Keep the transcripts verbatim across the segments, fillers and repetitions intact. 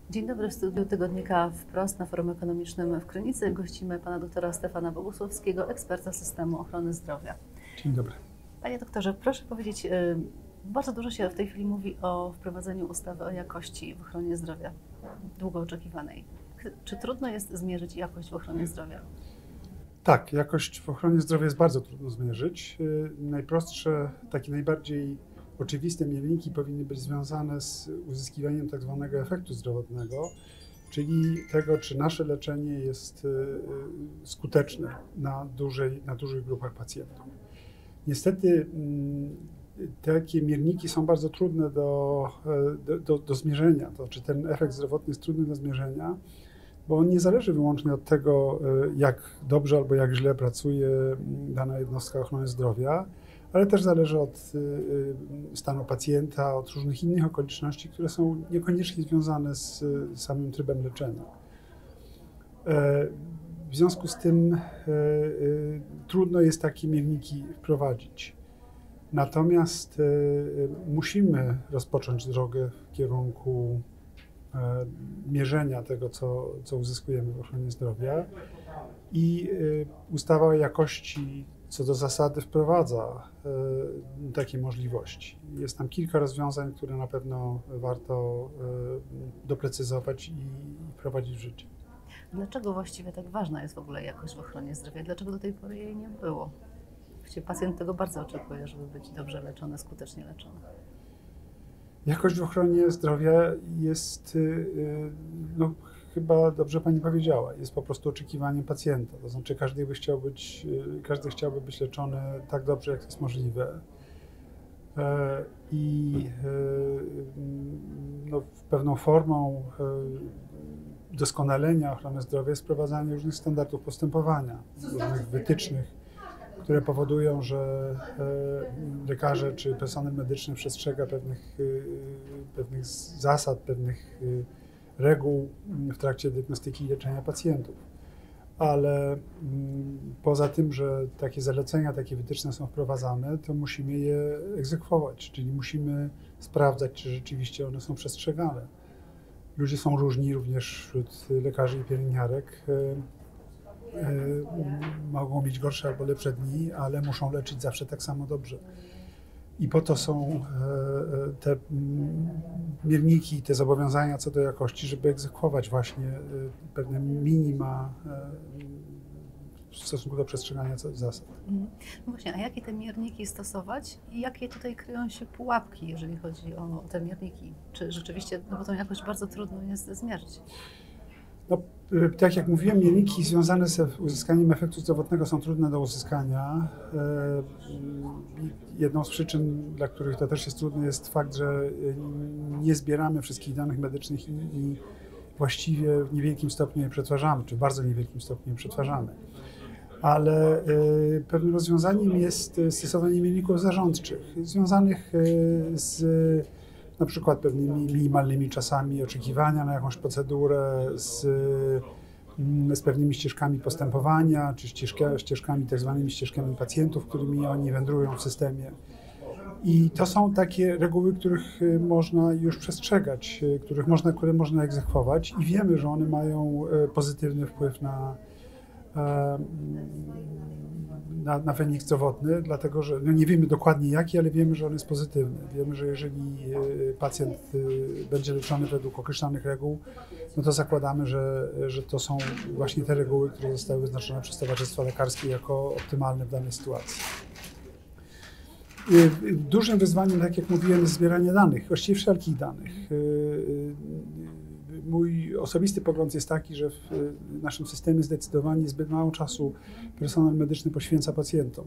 Dzień dobry, w studiu tygodnika Wprost na Forum Ekonomicznym w Krynicy gościmy pana doktora Stefana Bogusławskiego, eksperta systemu ochrony zdrowia. Dzień dobry. Panie doktorze, proszę powiedzieć, bardzo dużo się w tej chwili mówi o wprowadzeniu ustawy o jakości w ochronie zdrowia, długo oczekiwanej. Czy trudno jest zmierzyć jakość w ochronie zdrowia? Tak, jakość w ochronie zdrowia jest bardzo trudno zmierzyć. Najprostsze, takie najbardziej oczywiste mierniki powinny być związane z uzyskiwaniem tak zwanego efektu zdrowotnego, czyli tego, czy nasze leczenie jest skuteczne na, dużej, na dużych grupach pacjentów. Niestety takie mierniki są bardzo trudne do, do, do zmierzenia, to znaczy ten efekt zdrowotny jest trudny do zmierzenia, bo on nie zależy wyłącznie od tego, jak dobrze albo jak źle pracuje dana jednostka ochrony zdrowia, ale też zależy od stanu pacjenta, od różnych innych okoliczności, które są niekoniecznie związane z samym trybem leczenia. W związku z tym trudno jest takie mierniki wprowadzić. Natomiast musimy rozpocząć drogę w kierunku mierzenia tego, co, co uzyskujemy w ochronie zdrowia, i ustawa o jakości co do zasady wprowadza takie możliwości. Jest tam kilka rozwiązań, które na pewno warto doprecyzować i wprowadzić w życie. Dlaczego właściwie tak ważna jest w ogóle jakość w ochronie zdrowia? Dlaczego do tej pory jej nie było? Właściwie pacjent tego bardzo oczekuje, żeby być dobrze leczony, skutecznie leczony. Jakość w ochronie zdrowia jest, no chyba dobrze pani powiedziała, jest po prostu oczekiwaniem pacjenta. To znaczy każdy by chciał być, każdy chciałby być leczony tak dobrze, jak to jest możliwe. I no, pewną formą doskonalenia ochrony zdrowia jest wprowadzanie różnych standardów postępowania, różnych wytycznych, które powodują, że lekarze czy personel medyczny przestrzega pewnych, pewnych zasad, pewnych reguł w trakcie diagnostyki i leczenia pacjentów. Ale poza tym, że takie zalecenia, takie wytyczne są wprowadzane, to musimy je egzekwować, czyli musimy sprawdzać, czy rzeczywiście one są przestrzegane. Ludzie są różni, również wśród lekarzy i pielęgniarek. Mogą mieć gorsze albo lepsze dni, ale muszą leczyć zawsze tak samo dobrze. I po to są te mierniki, te zobowiązania co do jakości, żeby egzekwować właśnie pewne minima w stosunku do przestrzegania zasad. No właśnie, a jakie te mierniki stosować i jakie tutaj kryją się pułapki, jeżeli chodzi o te mierniki? Czy rzeczywiście, no bo tą jakość bardzo trudno jest zmierzyć? No, tak jak mówiłem, mierniki związane z uzyskaniem efektu zdrowotnego są trudne do uzyskania. Jedną z przyczyn, dla których to też jest trudne, jest fakt, że nie zbieramy wszystkich danych medycznych i właściwie w niewielkim stopniu je przetwarzamy, czy w bardzo niewielkim stopniu je przetwarzamy. Ale pewnym rozwiązaniem jest stosowanie mierników zarządczych, związanych z na przykład pewnymi minimalnymi czasami oczekiwania na jakąś procedurę, z, z pewnymi ścieżkami postępowania, czy ścieżka, ścieżkami, tak zwanymi ścieżkami pacjentów, którymi oni wędrują w systemie. I to są takie reguły, których można już przestrzegać, których można, które można egzekwować, i wiemy, że one mają pozytywny wpływ na Na, na wynik zdrowotny, dlatego że no nie wiemy dokładnie jaki, ale wiemy, że on jest pozytywny. Wiemy, że jeżeli pacjent będzie leczony według określonych reguł, no to zakładamy, że, że to są właśnie te reguły, które zostały wyznaczone przez towarzystwa lekarskie jako optymalne w danej sytuacji. Dużym wyzwaniem, tak jak mówiłem, jest zbieranie danych, właściwie wszelkich danych. Mój osobisty pogląd jest taki, że w naszym systemie zdecydowanie zbyt mało czasu personel medyczny poświęca pacjentom.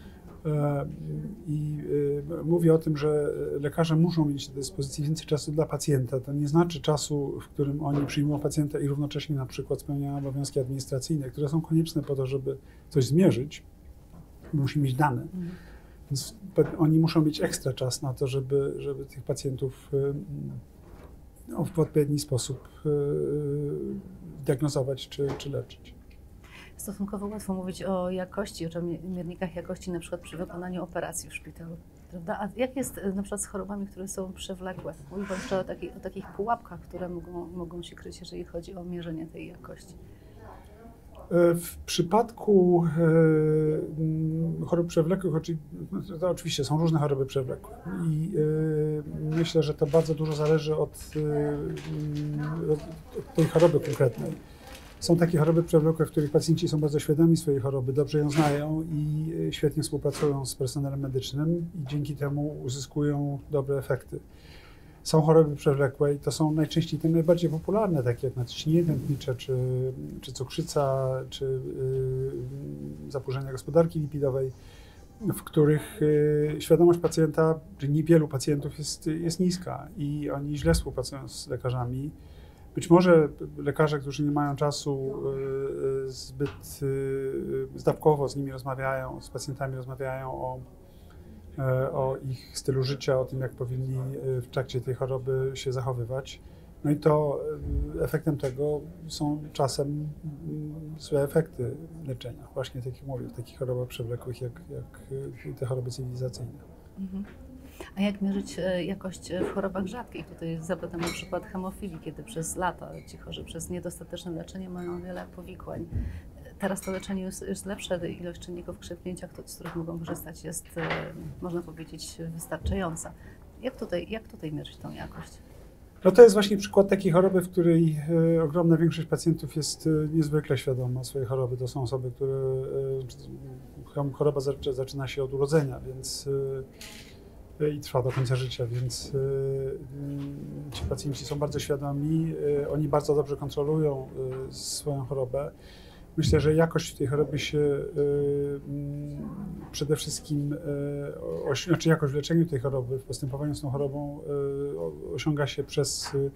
I mówię o tym, że lekarze muszą mieć do dyspozycji więcej czasu dla pacjenta. To nie znaczy czasu, w którym oni przyjmują pacjenta i równocześnie na przykład spełniają obowiązki administracyjne, które są konieczne po to, żeby coś zmierzyć. Musi mieć dane. Więc oni muszą mieć ekstra czas na to, żeby, żeby tych pacjentów no, w odpowiedni sposób diagnozować czy, czy leczyć. Stosunkowo łatwo mówić o jakości, o miernikach jakości, na przykład przy wykonaniu operacji w szpitalu. Prawda? A jak jest y, na przykład z chorobami, które są przewlekłe? Mówił Pan jeszcze o, taki, o takich pułapkach, które mogą, mogą się kryć, jeżeli chodzi o mierzenie tej jakości. W przypadku e, chorób przewlekłych, to oczywiście są różne choroby przewlekłe i e, myślę, że to bardzo dużo zależy od, e, od tej choroby konkretnej. Są takie choroby przewlekłe, w których pacjenci są bardzo świadomi swojej choroby, dobrze ją znają i świetnie współpracują z personelem medycznym i dzięki temu uzyskują dobre efekty. Są choroby przewlekłe i to są najczęściej te najbardziej popularne, takie jak nadciśnienie tętnicze, czy, czy cukrzyca, czy yy, zaburzenia gospodarki lipidowej, w których yy, świadomość pacjenta, czy niewielu pacjentów jest, jest niska i oni źle współpracują z lekarzami. Być może lekarze, którzy nie mają czasu, yy, zbyt yy, zdawkowo z nimi rozmawiają, z pacjentami rozmawiają o o ich stylu życia, o tym, jak powinni w trakcie tej choroby się zachowywać. No i to efektem tego są czasem złe efekty leczenia, właśnie tak jak mówię, w takich chorobach przewlekłych, jak, jak te choroby cywilizacyjne. Mhm. A jak mierzyć jakość w chorobach rzadkich? Tutaj zapytam na przykład hemofilii, kiedy przez lata ci chorzy przez niedostateczne leczenie mają wiele powikłań. Teraz to leczenie jest, jest lepsze, ilość czynników krzepnięcia, z których mogą korzystać, jest, można powiedzieć, wystarczająca. Jak tutaj, jak tutaj mierzyć tą jakość? No to jest właśnie przykład takiej choroby, w której e, ogromna większość pacjentów jest e, niezwykle świadoma swojej choroby. To są osoby, które e, choroba zaczyna się od urodzenia, więc e, i trwa do końca życia, więc e, ci pacjenci są bardzo świadomi, e, oni bardzo dobrze kontrolują e, swoją chorobę. Myślę, że jakość tej choroby się y, y, przede wszystkim, y, osi- znaczy jakość w leczeniu tej choroby, w postępowaniu z tą chorobą y, osiąga się przez y, y,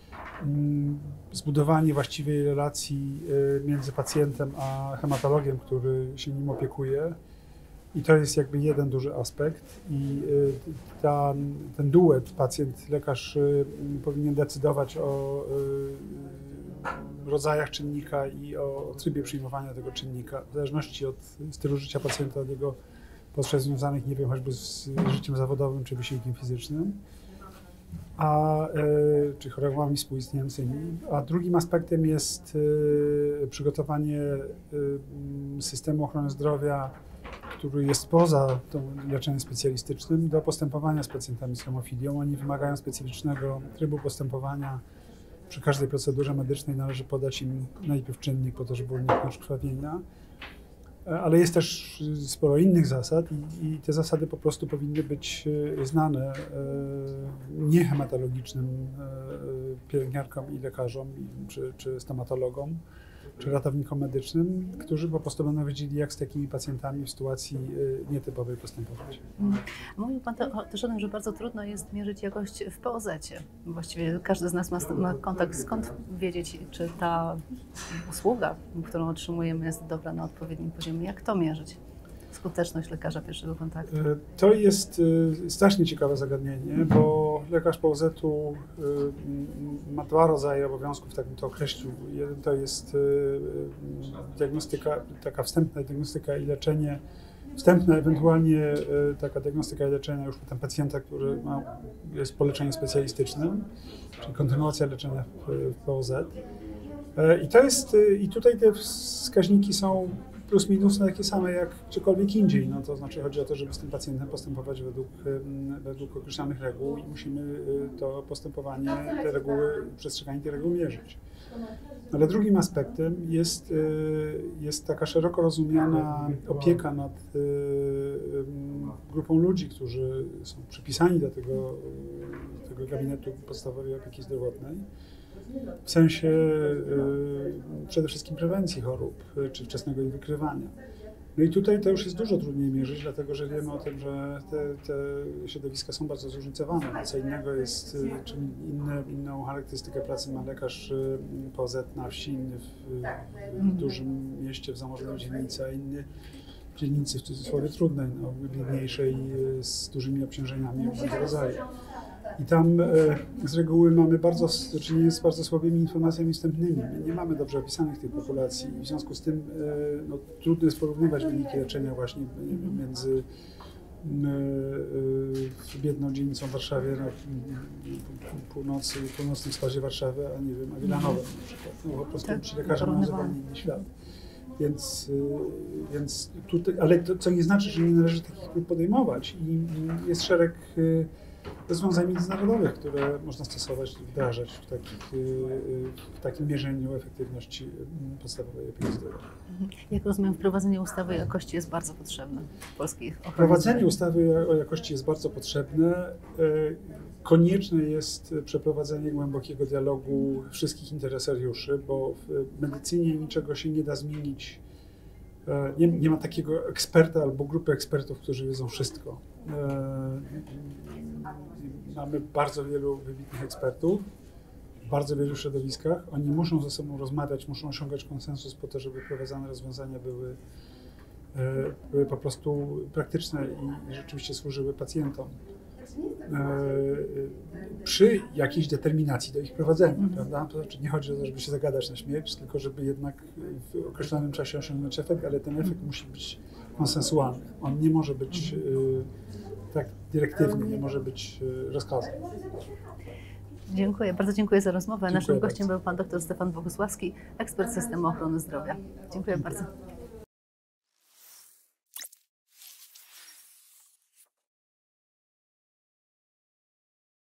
zbudowanie właściwej relacji y, między pacjentem a hematologiem, który się nim opiekuje. I to jest jakby jeden duży aspekt i y, ta, ten duet pacjent-lekarz y, powinien decydować o y, rodzajach czynnika i o trybie przyjmowania tego czynnika, w zależności od stylu życia pacjenta, od jego potrzeb związanych, nie wiem, choćby z życiem zawodowym czy wysiłkiem fizycznym, a, e, czy chorobami współistniejącymi. A drugim aspektem jest e, przygotowanie e, systemu ochrony zdrowia, który jest poza tą leczeniem specjalistycznym, do postępowania z pacjentami z hemofilią. Oni wymagają specyficznego trybu postępowania. Przy każdej procedurze medycznej należy podać im najpierw czynnik po to, żeby uniknąć krwawienia, ale jest też sporo innych zasad i, i te zasady po prostu powinny być znane niehematologicznym pielęgniarkom i lekarzom, czy, czy stomatologom, czy ratownikom medycznym, którzy po prostu będą wiedzieli, jak z takimi pacjentami w sytuacji nietypowej postępować. Hmm. Mówił Pan też o tym, że bardzo trudno jest mierzyć jakość w P O zecie. Właściwie każdy z nas ma, ma kontakt. Skąd wiedzieć, czy ta usługa, którą otrzymujemy, jest dobra na odpowiednim poziomie? Jak to mierzyć? Skuteczność lekarza pierwszego kontaktu. To jest strasznie ciekawe zagadnienie, bo lekarz P O zetu ma dwa rodzaje obowiązków, tak bym to określił. Jeden to jest diagnostyka, taka wstępna diagnostyka i leczenie, wstępna ewentualnie taka diagnostyka i leczenia już potem pacjenta, który ma, jest po leczeniu specjalistycznym, czyli kontynuacja leczenia w P O Z. I to jest, i tutaj te wskaźniki są plus minus takie same jak gdziekolwiek indziej. No to znaczy chodzi o to, żeby z tym pacjentem postępować według, według określonych reguł i musimy to postępowanie, te reguły, przestrzeganie tych reguł mierzyć. Ale drugim aspektem jest, jest taka szeroko rozumiana opieka nad grupą ludzi, którzy są przypisani do tego, tego gabinetu podstawowej opieki zdrowotnej. W sensie y, przede wszystkim prewencji chorób, y, czy wczesnego ich wykrywania. No i tutaj to już jest dużo trudniej mierzyć, dlatego że wiemy o tym, że te, te środowiska są bardzo zróżnicowane. No co innego jest, y, czy inne, inną charakterystykę pracy ma lekarz y, P O Z na wsi, inny w, w dużym mieście, w zamożnej dzielnicy, a inny w dzielnicy w cudzysłowie trudnej, no, biedniejszej, y, z dużymi obciążeniami różnego rodzaju. I tam e, z reguły mamy bardzo, do czynienia z bardzo słabymi informacjami wstępnymi. My nie mamy dobrze opisanych tej populacji. W związku z tym e, no, trudno jest porównywać wyniki leczenia właśnie między w biedną dzielnicą w Warszawie, na północy, północnym wschodzie Warszawy, a nie wiem, a Wilanowem na przykład. No, po prostu Tak, ci lekarze mają zupełnie inny świat. Więc, więc tutaj, ale to co nie znaczy, że nie należy takich prób podejmować. I jest szereg rozwiązań międzynarodowych, które można stosować, wdrażać w, takich, w takim mierzeniu efektywności podstawowej opieki zdrowotnej. Jak rozumiem, wprowadzenie ustawy o jakości jest bardzo potrzebne w polskiej ochronie Wprowadzenie zdrowia. ustawy o jakości jest bardzo potrzebne. Konieczne jest przeprowadzenie głębokiego dialogu wszystkich interesariuszy, bo w medycynie niczego się nie da zmienić. Nie, nie ma takiego eksperta albo grupy ekspertów, którzy wiedzą wszystko. Mamy bardzo wielu wybitnych ekspertów w bardzo wielu środowiskach. Oni muszą ze sobą rozmawiać, muszą osiągać konsensus po to, żeby wprowadzane rozwiązania były, były po prostu praktyczne i, i rzeczywiście służyły pacjentom. Przy jakiejś determinacji do ich prowadzenia, mm. prawda? To znaczy nie chodzi o to, żeby się zagadać na śmierć, tylko żeby jednak w określonym czasie osiągnąć efekt, ale ten efekt mm. musi być konsensualny. On nie może być y, tak dyrektywny, nie może być y, rozkazem. Dziękuję, bardzo dziękuję za rozmowę. Dziękuję Naszym gościem bardzo. był pan dr Stefan Bogusławski, ekspert systemu ochrony zdrowia. Dziękuję bardzo.